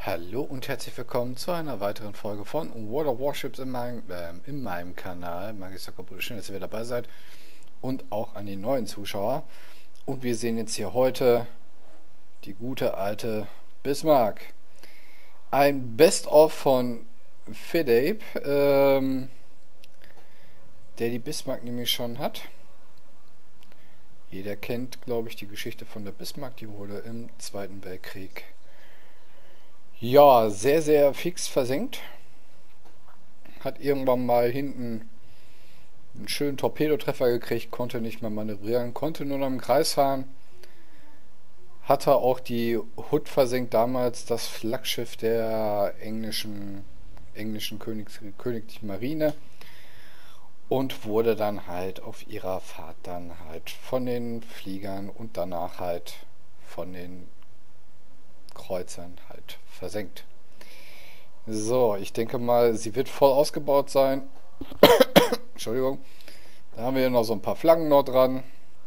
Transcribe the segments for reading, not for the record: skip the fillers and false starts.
Hallo und herzlich willkommen zu einer weiteren Folge von World of Warships in meinem Kanal. Magister Kaputt, schön, dass ihr wieder dabei seid. Und auch an die neuen Zuschauer. Und wir sehen jetzt hier heute die gute alte Bismarck. Ein Best-of von Fidape, der die Bismarck nämlich schon hat. Jeder kennt, glaube ich, die Geschichte von der Bismarck. Die wurde im Zweiten Weltkrieg sehr, sehr fix versenkt. Hat irgendwann mal hinten einen schönen Torpedotreffer gekriegt, konnte nicht mehr manövrieren, konnte nur noch im Kreis fahren. Hatte auch die Hood versenkt, damals das Flaggschiff der englischen königlichen Marine. Und wurde dann halt auf ihrer Fahrt dann halt von den Fliegern und danach halt von den Kreuzern halt versenkt. So, ich denke mal, sie wird voll ausgebaut sein. Entschuldigung. Da haben wir hier noch so ein paar Flaggen noch dran.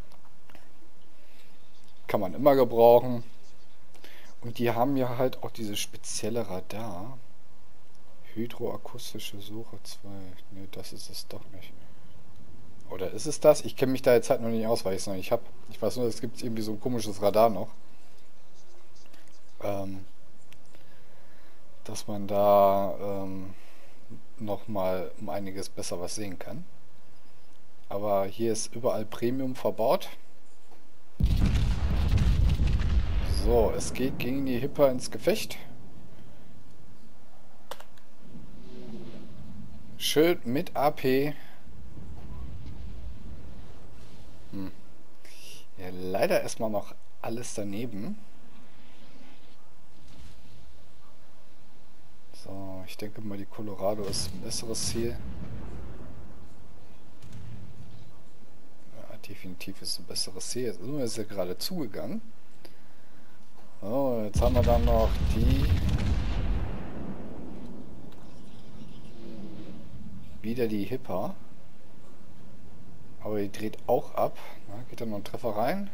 Kann man immer gebrauchen. Und die haben ja halt auch dieses spezielle Radar. Hydroakustische Suche 2. Ne, das ist es doch nicht. Oder ist es das? Ich kenne mich da jetzt halt noch nicht aus, weil ich es noch nicht habe. Ich weiß nur, es gibt irgendwie so ein komisches Radar noch. Dass man da nochmal um einiges besser was sehen kann. Aber hier ist überall Premium verbaut. So, es geht gegen die Hipper ins Gefecht. Schön mit AP. Ja, leider erstmal noch alles daneben. So, ich denke mal, die Colorado ist ein besseres Ziel. Ja, definitiv ist ein besseres Ziel. Jetzt ist er gerade zugegangen. So, jetzt haben wir dann noch die. Wieder die Hipper. Aber die dreht auch ab. Na, geht da noch ein Treffer rein?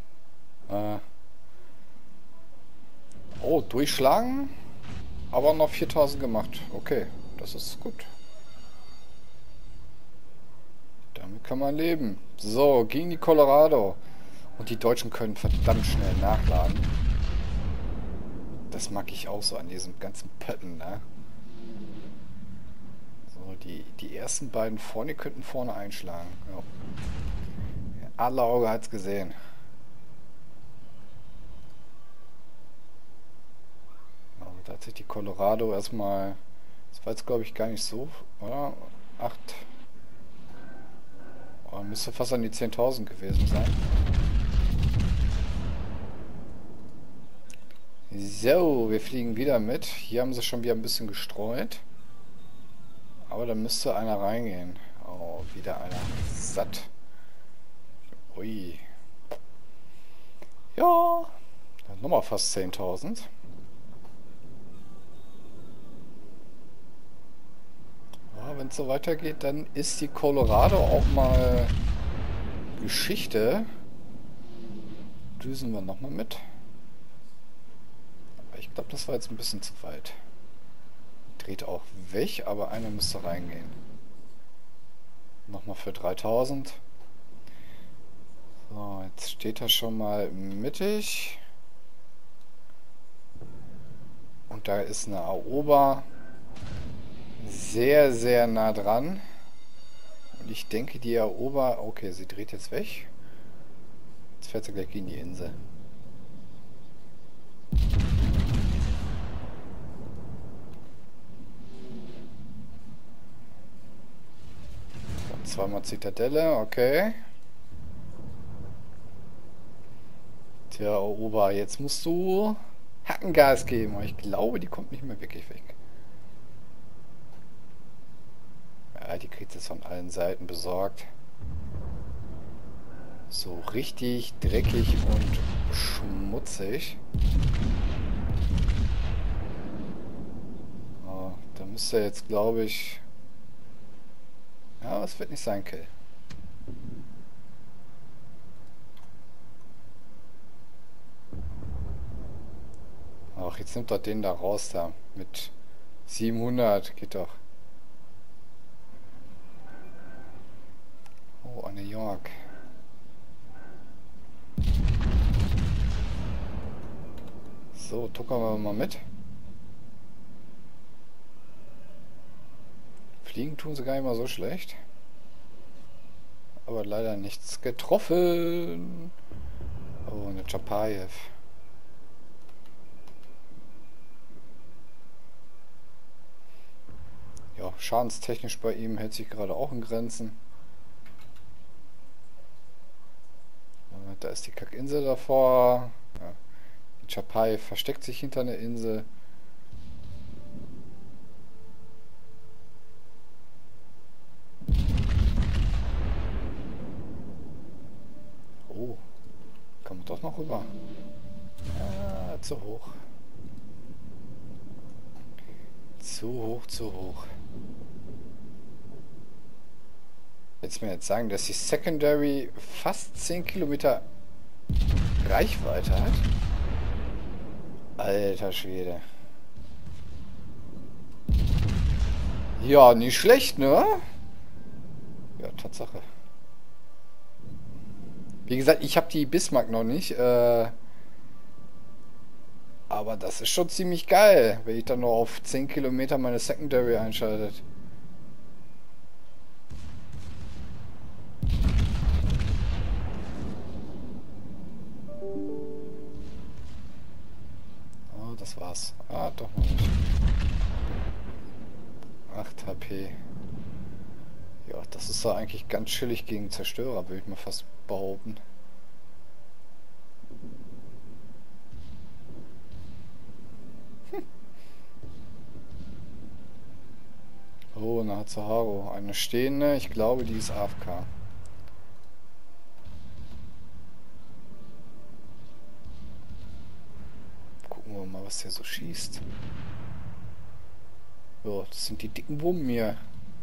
Oh, durchschlagen. Aber noch 4000 gemacht. Okay, das ist gut. Damit kann man leben. So, gegen die Colorado. Und die Deutschen können verdammt schnell nachladen. Das mag ich auch so an diesem ganzen Pötten, ne? So, die ersten beiden vorne könnten vorne einschlagen. Ja. Alle Auge hat's gesehen. Also, da hat sich die Colorado erstmal. Das war jetzt glaube ich gar nicht so, oder? 8. Oh, müsste fast an die 10.000 gewesen sein. So, wir fliegen wieder mit. Hier haben sie schon wieder ein bisschen gestreut. Aber da müsste einer reingehen. Oh, wieder einer. Satt. Ui. Ja. Nochmal fast 10.000. Ja, wenn es so weitergeht, dann ist die Colorado auch mal Geschichte. Düsen wir nochmal mit. Aber ich glaube, das war jetzt ein bisschen zu weit. Dreht auch weg, aber einer müsste reingehen. Nochmal für 3000. So, jetzt steht er schon mal mittig. Und da ist eine Aoba sehr, sehr nah dran. Und ich denke, die Aoba... Okay, sie dreht jetzt weg. Jetzt fährt sie gleich gegen die Insel. Zweimal Zitadelle, okay. Tja, Aoba, jetzt musst du Hackengas geben. Aber ich glaube, die kommt nicht mehr wirklich weg. Ja, die kriegt es von allen Seiten besorgt. So richtig dreckig und schmutzig. Oh, da müsste jetzt, glaube ich... Ja, das wird nicht sein, Kill. Ach, jetzt nimmt doch den da raus da. Mit 700. Geht doch. Oh, New York. So, tuckern wir mal mit. Fliegen tun sie gar nicht mal so schlecht. Aber leider nichts getroffen. Oh, eine Chapayev. Ja, schadenstechnisch bei ihm hält sich gerade auch in Grenzen. Da ist die Kackinsel davor. Ja. Die Chapayev versteckt sich hinter einer Insel. Oh, kann man doch noch rüber. Ah, zu hoch. Zu hoch, zu hoch. Willst du mir jetzt sagen, dass die Secondary fast 10 Kilometer Reichweite hat? Alter Schwede. Ja, nicht schlecht, ne? Ja, Tatsache. Wie gesagt, ich habe die Bismarck noch nicht. Aber das ist schon ziemlich geil, wenn ich dann nur auf 10 Kilometer meine Secondary einschaltet. Oh, das war's. Ah, doch noch nicht. 8 HP. Ja, das ist ja eigentlich ganz chillig gegen Zerstörer, würde ich mal fast behaupten. Oh, eine Hatsuharu. Eine stehende. Ich glaube, die ist AFK. Gucken wir mal, was der so schießt. So, das sind die dicken Wummen hier.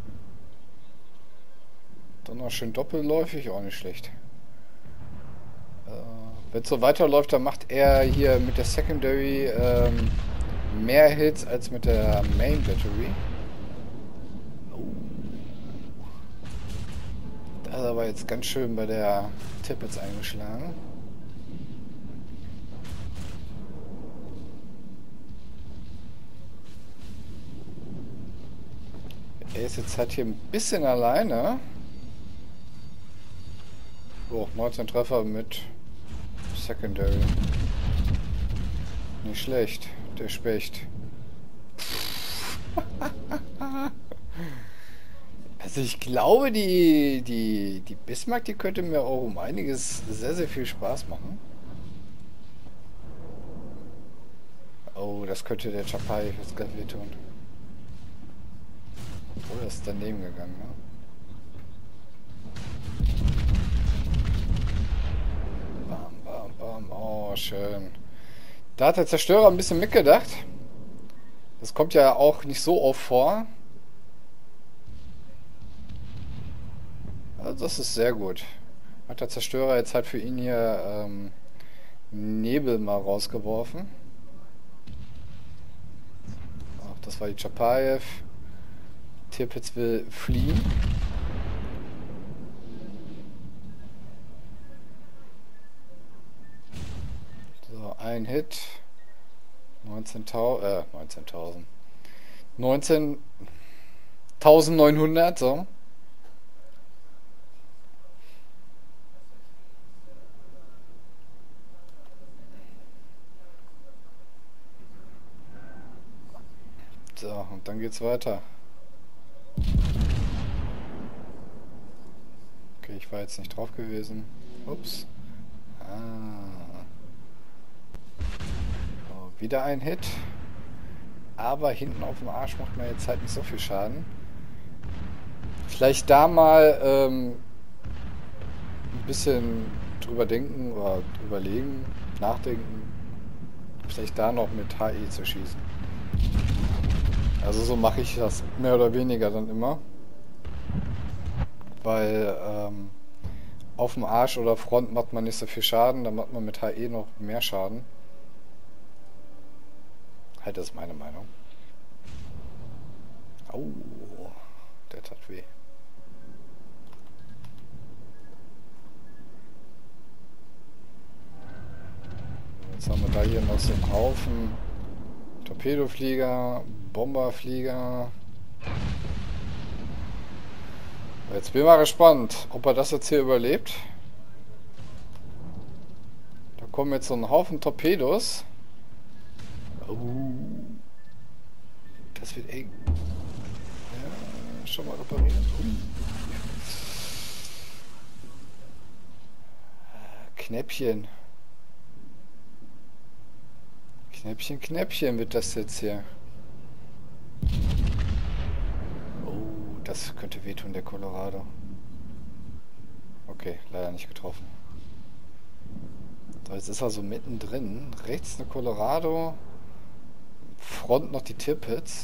Dann noch schön doppelläufig, auch nicht schlecht. Wenn es so weiterläuft, dann macht er hier mit der Secondary mehr Hits als mit der Main Battery. Da ist aber jetzt ganz schön bei der Tippets eingeschlagen. Er ist jetzt halt hier ein bisschen alleine. So, 19 Treffer mit Secondary. Nicht schlecht, der Specht. Also ich glaube, die Bismarck, die könnte mir auch um einiges sehr, sehr viel Spaß machen. Oh, das könnte der Chapayev jetzt gleich wehtun. Oh, das ist daneben gegangen, ne? Bam, bam, bam. Oh, schön. Da hat der Zerstörer ein bisschen mitgedacht. Das kommt ja auch nicht so oft vor. Also das ist sehr gut. Hat der Zerstörer jetzt halt für ihn hier Nebel mal rausgeworfen. Ach, das war die Chapayev. Tirpitz will fliehen. So, ein Hit. 19.000. 19.900, so. So, und dann geht's weiter. Okay, ich war jetzt nicht drauf gewesen. Ups. So, wieder ein Hit. Aber hinten auf dem Arsch macht man jetzt halt nicht so viel Schaden. Vielleicht da mal ein bisschen drüber denken oder überlegen, nachdenken. Vielleicht da noch mit HE zu schießen. Also so mache ich das mehr oder weniger dann immer. Weil auf dem Arsch oder Front macht man nicht so viel Schaden, dann macht man mit HE noch mehr Schaden. Halt, das ist meine Meinung. Au, der tat weh. Jetzt haben wir da hier noch so einen Haufen Torpedoflieger, Bomberflieger. Jetzt bin ich mal gespannt, ob er das jetzt hier überlebt. Da kommen jetzt so ein Haufen Torpedos. Oh, das wird eng. Ja, schon mal reparieren. Knäppchen. Knäppchen, Knäppchen wird das jetzt hier. Oh, das könnte wehtun, der Colorado. Okay, leider nicht getroffen. So, jetzt ist er so mittendrin. Rechts eine Colorado. Front noch die Tirpitz.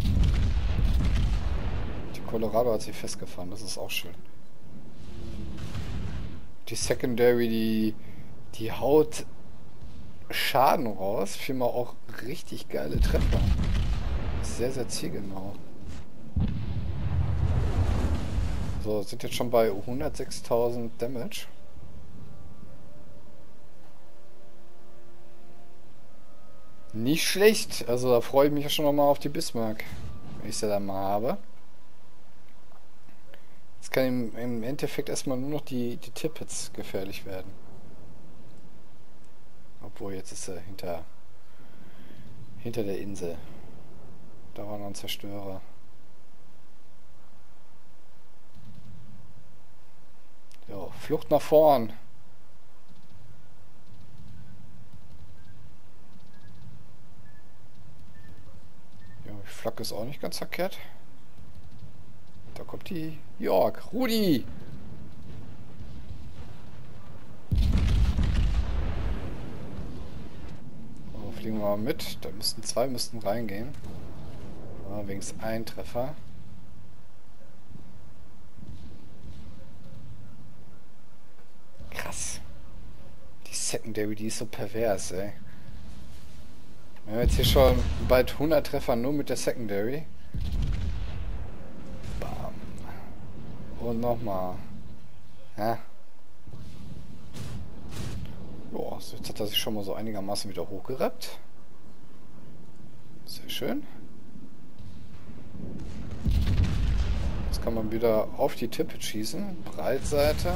Die Colorado hat sich festgefahren, das ist auch schön. Die Secondary, die haut Schaden raus. Viermal auch richtig geile Treffer. Sehr, sehr zielgenau. So, sind jetzt schon bei 106.000 Damage. Nicht schlecht. Also da freue ich mich ja schon nochmal auf die Bismarck, wenn ich sie dann mal habe. Jetzt kann im Endeffekt erstmal nur noch die Tirpitz gefährlich werden. Obwohl, jetzt ist er hinter der Insel. Da war noch ein Zerstörer. Jo, Flucht nach vorn. Ja, die Flagge ist auch nicht ganz verkehrt. Da kommt die York. Rudi! So, fliegen wir mal mit. Da müssten zwei reingehen. Ja, wenigstens ein Treffer. Krass. Die Secondary, die ist so pervers, ey. Wir haben jetzt hier schon bald 100 Treffer nur mit der Secondary. Bam. Und nochmal. Ja. Boah, jetzt hat er sich schon mal so einigermaßen wieder hochgerappt. Sehr schön. Jetzt kann man wieder auf die Tippe schießen. Breitseite.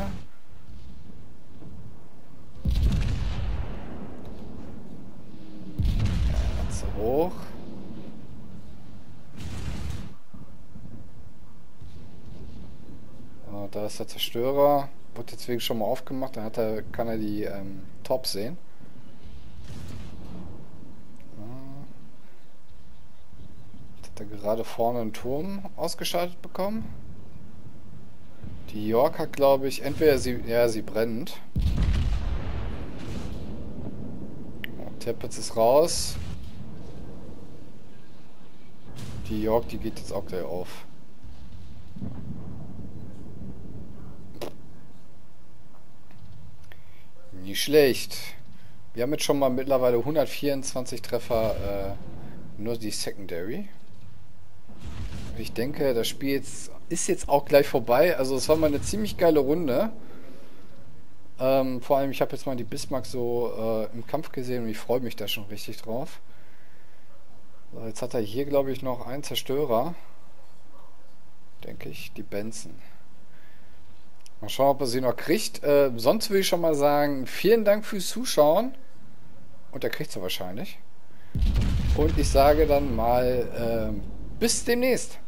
Hoch. Da ist der Zerstörer. Wird jetzt wegen schon mal aufgemacht. Dann kann er die Top sehen. Jetzt hat er gerade vorne einen Turm ausgeschaltet bekommen. Die York hat, glaube ich, entweder sie brennt. Tirpitz ist raus. Die York, die geht jetzt auch gleich auf. Nicht schlecht. Wir haben jetzt schon mal mittlerweile 124 Treffer, nur die Secondary. Ich denke, das Spiel ist jetzt auch gleich vorbei. Also es war mal eine ziemlich geile Runde. Vor allem, ich habe jetzt mal die Bismarck so im Kampf gesehen und ich freue mich da schon richtig drauf. So, jetzt hat er hier, glaube ich, noch einen Zerstörer. Denke ich, die Benson. Mal schauen, ob er sie noch kriegt. Sonst würde ich schon mal sagen, vielen Dank fürs Zuschauen. Und er kriegt sie wahrscheinlich. Und ich sage dann mal, bis demnächst.